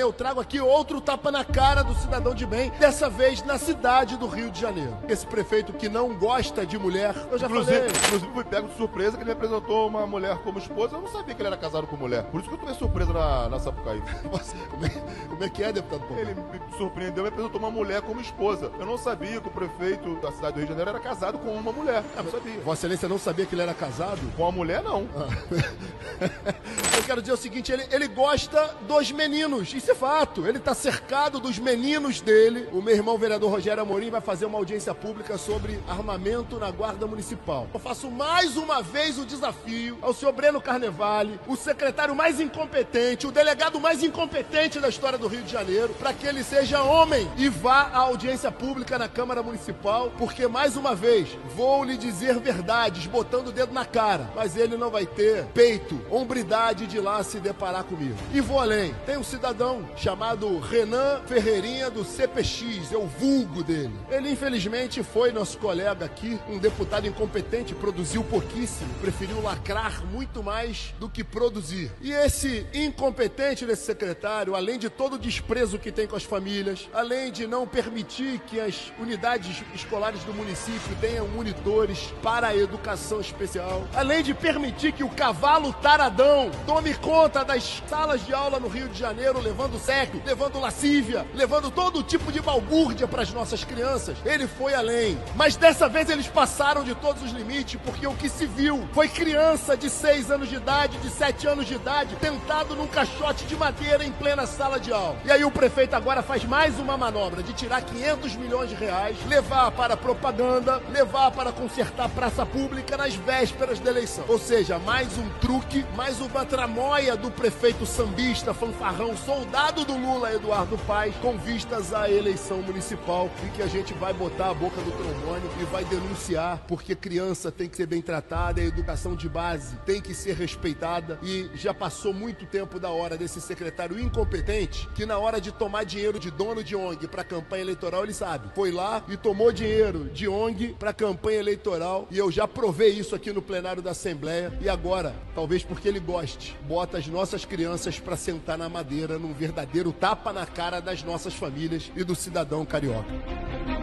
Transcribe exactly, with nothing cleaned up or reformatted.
Eu trago aqui outro tapa na cara do cidadão de bem, dessa vez na cidade do Rio de Janeiro. Esse prefeito que não gosta de mulher, eu já inclusive, falei. Inclusive fui pego de surpresa que ele me apresentou uma mulher como esposa. Eu não sabia que ele era casado com mulher. Por isso que eu tomei surpresa na, na Sapucaí. Você, como, é, como é que é, deputado Paulo? Ele me surpreendeu e me apresentou uma mulher como esposa. Eu não sabia que o prefeito da cidade do Rio de Janeiro era casado com uma mulher. Eu não sabia. Vossa Excelência não sabia que ele era casado? Com a mulher, não. Ah. Eu quero dizer o seguinte, ele, ele gosta dos meninos, isso é fato. Ele está cercado dos meninos dele. O meu irmão vereador Rogério Amorim vai fazer uma audiência pública sobre armamento na Guarda Municipal. Eu faço mais uma vez o desafio ao senhor Breno Carnevale, o secretário mais incompetente, o delegado mais incompetente da história do Rio de Janeiro, para que ele seja homem e vá à audiência pública na Câmara Municipal, porque, mais uma vez, vou lhe dizer verdades, botando o dedo na cara, mas ele não vai ter peito, hombridade de ir lá se deparar comigo. E vou além. Tem um cidadão chamado Renan Ferreirinha do C P X, é o vulgo dele. Ele, infelizmente, foi nosso colega aqui, um deputado incompetente, produziu pouquíssimo, preferiu lacrar muito mais do que produzir. E esse incompetente desse secretário, além de todo o desprezo que tem com as famílias, além de não permitir que as unidades escolares do município tenham monitores para a educação especial, além de permitir que o cavalo taradão tome conta das salas de aula no Rio de Janeiro, levando sexo, levando lascívia, levando todo tipo de balbúrdia para as nossas crianças, ele foi além. Mas dessa vez eles passaram de todos os limites, porque o que se viu foi criança de seis anos de idade, de sete anos de idade, tentado num caixote de madeira em plena sala de aula. E aí o prefeito agora faz mais uma manobra de tirar quinhentos milhões de reais, levar para propaganda, levar para consertar praça pública nas vésperas da eleição. Ou seja, mais um truque, mais uma tramóia do prefeito sambista, fanfarrão, soldado do Lula, Eduardo Paes, com vistas à eleição municipal, e que a gente vai botar a boca no trombone e vai denunciar, porque criança tem que ser bem tratada, a educação de base tem que ser respeitada, e já passou muito tempo da hora desse secretário incompetente, que na hora de tomar dinheiro de dono de O N G para campanha eleitoral, ele sabe. Foi lá e tomou dinheiro de O N G para campanha eleitoral, e eu já provei isso aqui no plenário da Assembleia, e agora, talvez porque ele goste, bota as nossas crianças para sentar na madeira num verdadeiro tapa na cara das nossas famílias e do cidadão carioca.